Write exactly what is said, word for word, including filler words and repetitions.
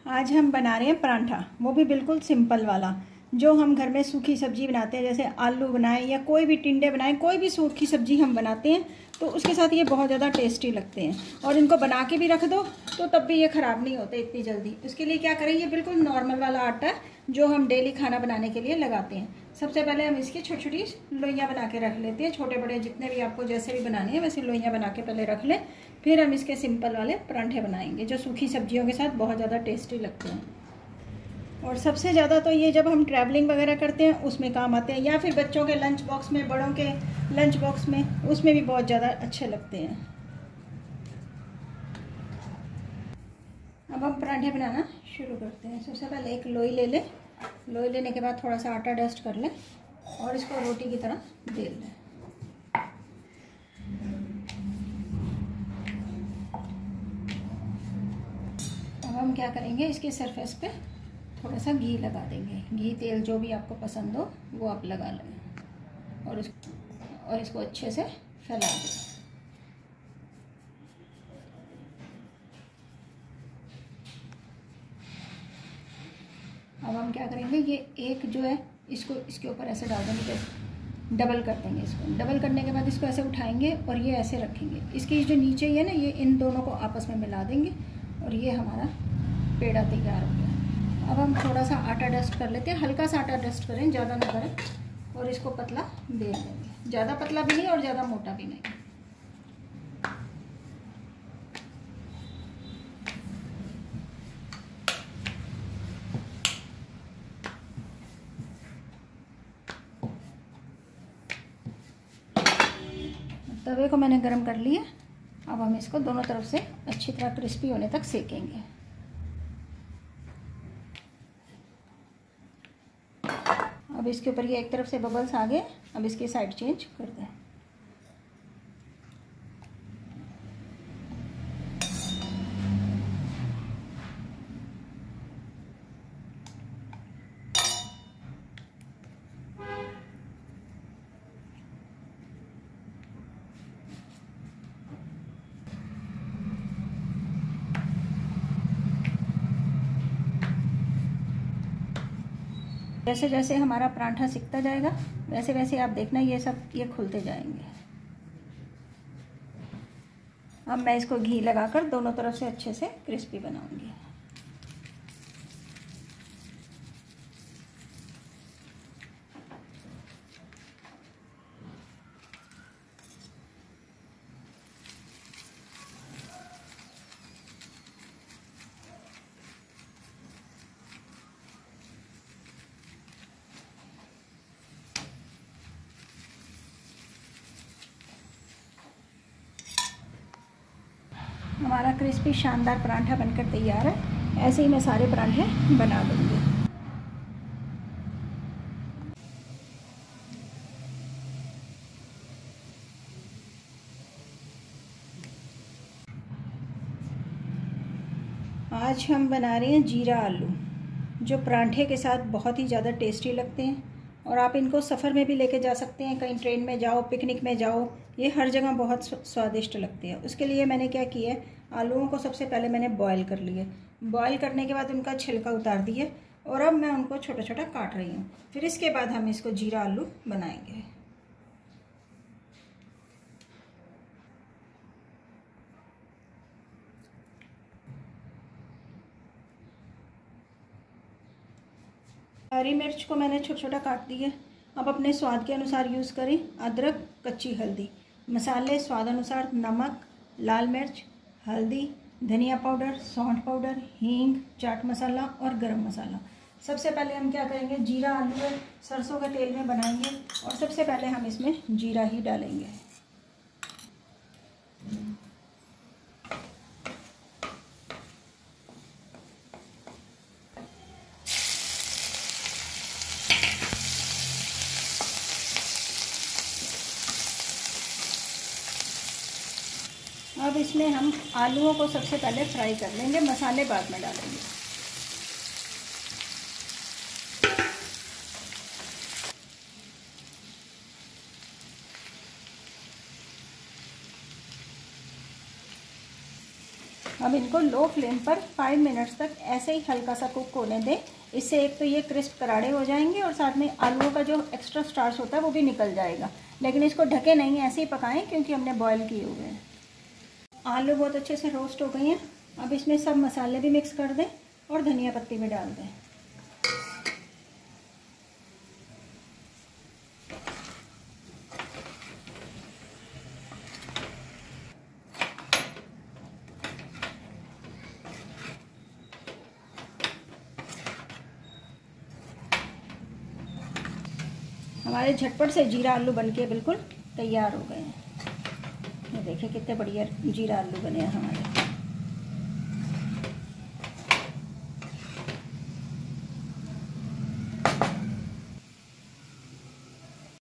आज हम बना रहे हैं परांठा, वो भी बिल्कुल सिंपल वाला, जो हम घर में सूखी सब्जी बनाते हैं, जैसे आलू बनाएं या कोई भी टिंडे बनाएं, कोई भी सूखी सब्जी हम बनाते हैं तो उसके साथ ये बहुत ज़्यादा टेस्टी लगते हैं। और इनको बना के भी रख दो तो तब भी ये ख़राब नहीं होते इतनी जल्दी। उसके लिए क्या करें, ये बिल्कुल नॉर्मल वाला आटा है जो हम डेली खाना बनाने के लिए लगाते हैं। सबसे पहले हम इसकी छोटी छोटी लोइयाँ बना के रख लेते हैं, छोटे बड़े जितने भी आपको जैसे भी बनाने हैं वैसे लोइयाँ बना के पहले रख लें। फिर हम इसके सिंपल वाले परांठे बनाएंगे जो सूखी सब्जियों के साथ बहुत ज़्यादा टेस्टी लगते हैं। और सबसे ज़्यादा तो ये जब हम ट्रैवलिंग वगैरह करते हैं उसमें काम आते हैं, या फिर बच्चों के लंच बॉक्स में, बड़ों के लंच बॉक्स में, उसमें भी बहुत ज़्यादा अच्छे लगते हैं। अब हम पराठे बनाना शुरू करते हैं। सबसे पहले एक लोई ले लें, लोई लेने के बाद थोड़ा सा आटा डस्ट कर लें और इसको रोटी की तरह बेल लें। अब हम क्या करेंगे, इसके सरफेस पे थोड़ा सा घी लगा देंगे। घी तेल जो भी आपको पसंद हो वो आप लगा लें और इसको और इसको अच्छे से फैला दें। अब हम क्या करेंगे, ये एक जो है इसको इसके ऊपर ऐसे डाल देंगे, डबल कर देंगे इसको। डबल करने के बाद इसको ऐसे उठाएंगे और ये ऐसे रखेंगे। इसकी जो नीचे है ना, ये इन दोनों को आपस में मिला देंगे और ये हमारा पेड़ा तैयार हो गया। अब हम थोड़ा सा आटा डस्ट कर लेते हैं, हल्का सा आटा डस्ट करें, ज़्यादा ना करें, और इसको पतला बेल देंगे। ज़्यादा पतला भी नहीं और ज़्यादा मोटा भी नहीं। तवे को मैंने गरम कर लिया। अब हम इसको दोनों तरफ से अच्छी तरह क्रिस्पी होने तक सेकेंगे। अब इसके ऊपर ये एक तरफ से बबल्स आ गए, अब इसकी साइड चेंज कर दें। जैसे जैसे हमारा पराठा सिकता जाएगा वैसे वैसे आप देखना ये सब ये खुलते जाएंगे। अब मैं इसको घी लगाकर दोनों तरफ से अच्छे से क्रिस्पी बनाऊंगी। हमारा क्रिस्पी शानदार पराठा बनकर तैयार है। ऐसे ही मैं सारे पराठे बना दूंगी। आज हम बना रहे हैं जीरा आलू, जो पराठे के साथ बहुत ही ज़्यादा टेस्टी लगते हैं। और आप इनको सफ़र में भी लेके जा सकते हैं, कहीं ट्रेन में जाओ, पिकनिक में जाओ, ये हर जगह बहुत स्वादिष्ट लगते हैं। उसके लिए मैंने क्या किया है, आलूओं को सबसे पहले मैंने बॉईल कर लिए। बॉईल करने के बाद उनका छिलका उतार दिए और अब मैं उनको छोटा छोटा काट रही हूँ। फिर इसके बाद हम इसको जीरा आलू बनाएंगे। हरी मिर्च को मैंने छोटा छोटा काट दिया। अब अपने स्वाद के अनुसार यूज़ करें। अदरक, कच्ची हल्दी, मसाले स्वाद अनुसार, नमक, लाल मिर्च, हल्दी, धनिया पाउडर, सौंठ पाउडर, हींग, चाट मसाला और गरम मसाला। सबसे पहले हम क्या करेंगे, जीरा आलू सरसों के तेल में बनाएंगे और सबसे पहले हम इसमें जीरा ही डालेंगे। अब इसमें हम आलूओं को सबसे पहले फ्राई कर लेंगे, मसाले बाद में डालेंगे। अब इनको लो फ्लेम पर फाइव मिनट्स तक ऐसे ही हल्का सा कुक होने दें। इससे एक तो ये क्रिस्प करारे हो जाएंगे और साथ में आलूओं का जो एक्स्ट्रा स्टार्च होता है वो भी निकल जाएगा। लेकिन इसको ढके नहीं, ऐसे ही पकाएं क्योंकि हमने बॉईल किए हुए हैं। आलू बहुत अच्छे से रोस्ट हो गए हैं। अब इसमें सब मसाले भी मिक्स कर दें और धनिया पत्ती भी डाल दें। हमारे झटपट से जीरा आलू बनके बिल्कुल तैयार हो गए हैं। ये देखिए कितने बढ़िया जीरा आलू बने हैं हमारे।